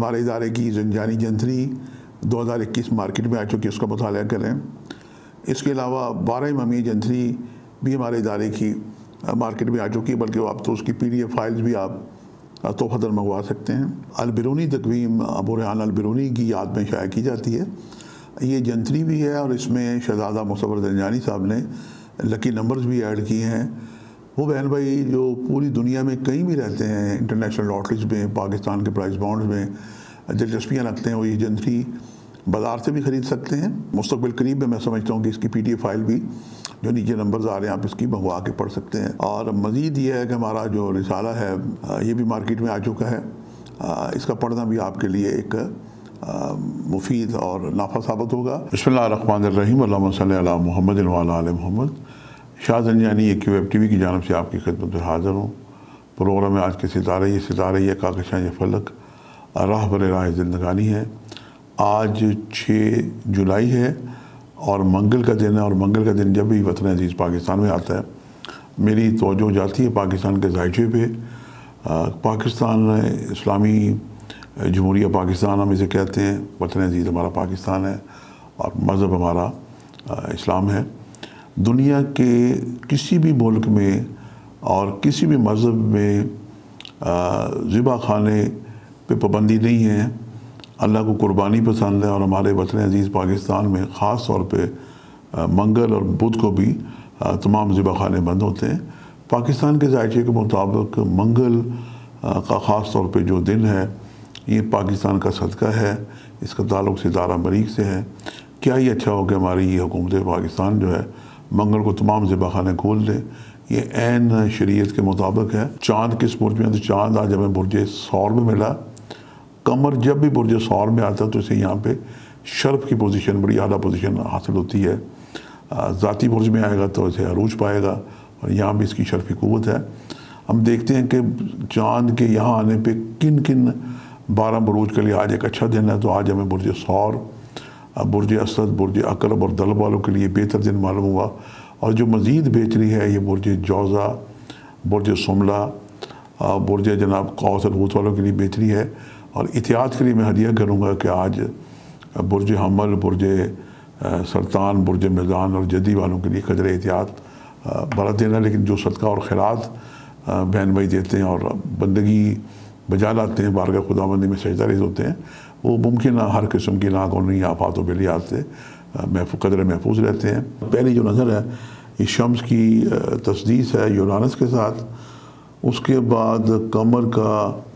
ہمارے ادارے کی زنجانی جنتری 2021 مارکیٹ میں آ چکی ہے، اس کا مطالعہ کریں۔ اس کے علاوہ 12 ممی جنتری بھی ہمارے ادارے کی مارکیٹ میں آ چکی ہے، بلکہ اب تو اس کی PDF فائلز بھی آپ تحفۃً منگوا سکتے ہیں۔ البرونی تقویم ابو ریحان البرونی کی یاد میں شائع کی جاتی ہے۔ یہ جنتری بھی ہے اور اس میں شہزادہ مصور زنجانی صاحب نے لکی نمبرز بھی ایڈ کیے ہیں۔ وہ بہن بھائی جو پوری دنیا میں کہیں بھی رہتے ہیں، انٹرنیشنل لاٹریز میں، پاکستان کے پرائز بانڈز میں دلچسپیاں رکھتے ہیں، وہ یہ جنتری بازار سے بھی خرید سکتے ہیں۔ مستقبل قریب میں سمجھتا ہوں کہ اس کی PDF فائل بھی جو نیچے نمبرز آ رہے ہیں آپ اس کی منگوا کے پڑھ سکتے ہیں۔ اور مزید یہ ہے کہ ہمارا جو رسالہ ہے یہ بھی مارکیٹ میں آ چکا ہے، اس کا پڑھنا بھی آپ کے لیے ایک مفید اور نافع ثابت ہوگا۔ بسم اللہ الرحمن الرحیم، اللہم صلی علی محمد وعلی آل محمد۔ شاہ زنجانی QF TV کی جانب سے آپ کی خدمت میں حاضر ہوں۔ پروگرام میں آج کے ستارے یہ کاکشاں یہ فلک راہ بر راہ زندگانی ہے۔ آج 6 جولائی ہے اور منگل کا دن ہے، اور منگل کا دن جب بھی وطن عزیز پاکستان میں آتا ہے میری توجہ جاتی ہے پاکستان کے ذائچے پہ۔ پاکستان اسلامی جمہوریہ پاکستان ہم اسے کہتے ہیں، وطن عزیز ہمارا پاکستان ہے اور مذہب ہمارا اسلام ہے۔ دنیا کے کسی بھی ملک میں اور کسی بھی مذہب میں ذبح خانے پہ پابندی نہیں ہے۔ اللہ کو قربانی پسند ہے، اور ہمارے وطن عزیز پاکستان میں خاص طور پہ منگل اور بدھ کو بھی تمام ذبح خانے بند ہوتے ہیں۔ پاکستان کے ذائچے کے مطابق منگل کا خاص طور پہ جو دن ہے یہ پاکستان کا صدقہ ہے، اس کا تعلق ستارہ مریخ سے ہے۔ کیا ہی اچھا ہو کہ ہماری یہ حکومت پاکستان جو ہے منگل کو تمام ذبح خانے کھول دے۔ یہ عین شریعت کے مطابق ہے۔ چاند کس برج میں ہے؟ تو چاند آج ہمیں برج ثور میں ملا۔ قمر جب بھی برج ثور میں آتا ہے تو اسے یہاں پہ شرف کی پوزیشن، بڑی اعلیٰ پوزیشن حاصل ہوتی ہے۔ ذاتی برج میں آئے گا تو اسے عروج پائے گا، اور یہاں بھی اس کی شرفی قوت ہے۔ ہم دیکھتے ہیں کہ چاند کے یہاں آنے پہ کن کن 12 بروج کے لیے آج ایک اچھا دن ہے۔ تو آج ہمیں برج ثور، برج اسد، برج عقرب اور دلو والوں کے لیے بہتر دن معلوم ہوا۔ اور جو مزید بہتری ہے یہ برج جوزہ، برج سملہ، برج جناب قوس اور حوت والوں کے لیے بہتری ہے۔ اور احتیاط کے لیے میں ہدیہ کروں گا کہ آج برج حمل، برج سرطان، برج میزان اور جدید والوں کے لیے قدر احتیاط برت دینا۔ لیکن جو صدقہ اور خیرات بہن بھائی دیتے ہیں اور بندگی بجا لاتے ہیں، بارگاہ خداوندی میں سجدہ ریز ہوتے ہیں، وہ ممکنہ ہر قسم کی ناگزیر آفات و بلیات سے قدر محفوظ رہتے ہیں۔ پہلی جو نظر ہے یہ شمس کی تسدیس ہے یورانس کے ساتھ، اس کے بعد قمر کا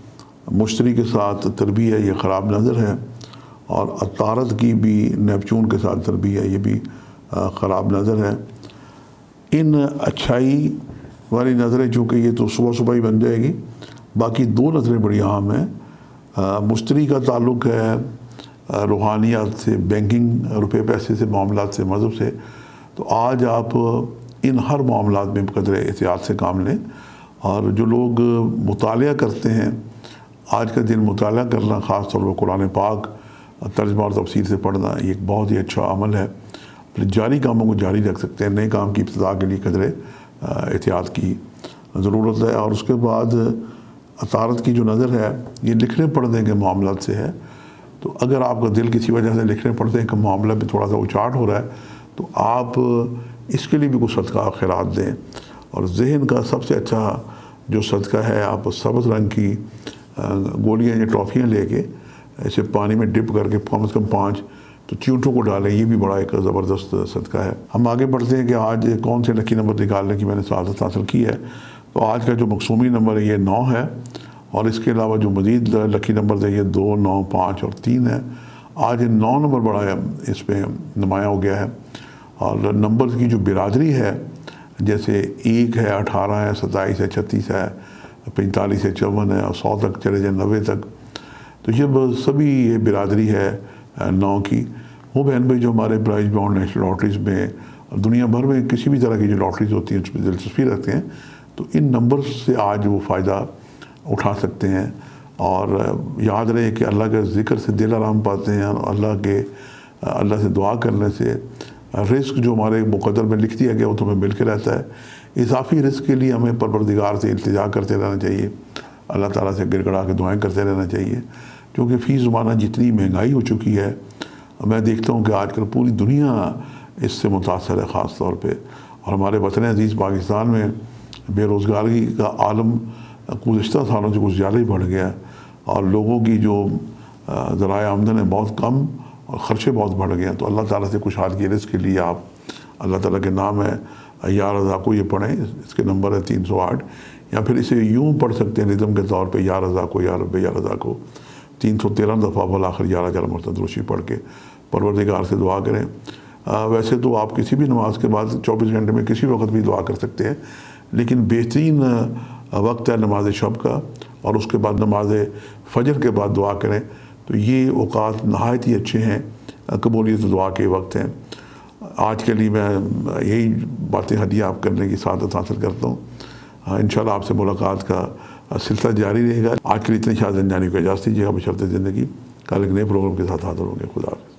مشتری کے ساتھ تربیہ ہے، یہ خراب نظر ہے، اور عطارد کی بھی نیپچون کے ساتھ تربیہ ہے، یہ بھی خراب نظر ہے۔ ان اچھائی والی نظریں چونکہ یہ تو صبح صبح ہی بن جائے گی، باقی 2 نظریں بڑی اہم ہیں۔ مشتری کا تعلق ہے روحانیات سے، بینکنگ، روپے پیسے سے، معاملات سے، مذہب سے۔ تو آج آپ ان ہر معاملات میں قدر احتیاط سے کام لیں۔ اور جو لوگ مطالعہ کرتے ہیں، آج کا دن مطالعہ کرنا، خاص طور پر قرآن پاک ترجمہ اور تفسیر سے پڑھنا، یہ ایک بہت ہی اچھا عمل ہے۔ پھر جاری کاموں کو جاری رکھ سکتے ہیں، نئے کام کی ابتدا کے لیے قدر احتیاط کی ضرورت ہے۔ اور اس کے بعد عطارد کی جو نظر ہے یہ لکھنے پڑھنے کے معاملات سے ہے۔ تو اگر آپ کا دل کسی وجہ سے لکھنے پڑھنے کا معاملہ میں تھوڑا سا اچاٹ ہو رہا ہے تو آپ اس کے لیے بھی کچھ صدقہ خیرات دیں۔ اور ذہن کا سب سے اچھا جو صدقہ ہے، آپ سبز رنگ کی گولیاں یا ٹافیاں لے کے اسے پانی میں ڈپ کر کے کم از کم 5 تو چیونٹوں کو ڈالیں، یہ بھی بڑا ایک زبردست صدقہ ہے۔ ہم آگے بڑھتے ہیں کہ آج کون سے لکی نمبر نکالنے کی میں نے سعادت حاصل کی ہے۔ تو آج کا جو مقصومی نمبر ہے یہ 9 ہے، اور اس کے علاوہ جو مزید لکی نمبر ہے یہ 2، 9، 5 اور 3 ہے۔ آج 9 نمبر بڑا اس پہ نمایاں ہو گیا ہے۔ اور نمبرز کی جو برادری ہے، جیسے 1 ہے، 18 ہے، 27 ہے، 36 ہے، 45 ہے، 54 ہے، اور 100 تک چلے جائیں، 90 تک۔ تو جب سبھی یہ برادری ہے 9 کی، وہ بہن بھائی جو ہمارے پرائز باؤنڈ نیشنل لاٹریز میں اور دنیا بھر میں کسی بھی طرح کی جو لاٹریز ہوتی ہیں اس میں دلچسپی رکھتے ہیں، تو ان نمبرز سے آج وہ فائدہ اٹھا سکتے ہیں۔ اور یاد رہے کہ اللہ کے ذکر سے دل آرام پاتے ہیں، اور اللہ سے دعا کرنے سے رزق جو ہمارے مقدر میں لکھ دیا گیا وہ تو ہمیں مل کے رہتا ہے۔ اضافی رزق کے لیے ہمیں پروردگار سے التجا کرتے رہنا چاہیے، اللہ تعالیٰ سے گڑ گڑا کے دعائیں کرتے رہنا چاہیے کیونکہ فی زمانہ جتنی مہنگائی ہو چکی ہے، میں دیکھتا ہوں کہ آج کل پوری دنیا اس سے متاثر ہے خاص طور پہ، اور ہمارے وطن عزیز پاکستان میں بے روزگاری کا عالم گزشتہ سالوں سے کچھ زیادہ ہی بڑھ گیا، اور لوگوں کی جو ذرائع آمدن ہے بہت کم اور خرچے بہت بڑھ گئے ہیں۔ تو اللہ تعالیٰ سے خوشحال کی رزق کے لیے آپ اللہ تعالیٰ کے نام ہے یا رضا کو یہ پڑھیں، اس کے نمبر ہے 308، یا پھر اسے یوں پڑھ سکتے ہیں نظم کے طور پہ یا رضا کو یا رب یا رضا کو 313 دفعہ بالآخر 11 مرتبہ درود شریف پڑھ کے پروردگار سے دعا کریں۔ ویسے تو آپ کسی بھی نماز کے بعد 24 گھنٹے میں کسی وقت بھی دعا کر سکتے ہیں، لیکن بہترین وقت ہے نماز شب کا، اور اس کے بعد نماز فجر کے بعد دعا کریں، تو یہ اوقات نہایت ہی اچھے ہیں، قبولیت دعا کے وقت ہیں۔ آج کے لیے میں یہی باتیں ہدیہ آپ کرنے کی سعادت حاصل کرتا ہوں۔ انشاءاللہ آپ سے ملاقات کا سلسلہ جاری رہے گا۔ آج کے لیے اتنے شاہ زنجانی کو اجازت دیجیے گا بشرط زندگی، کل ایک نئے پروگرام کے ساتھ حاضر ہوں گے۔ خدا حافظ۔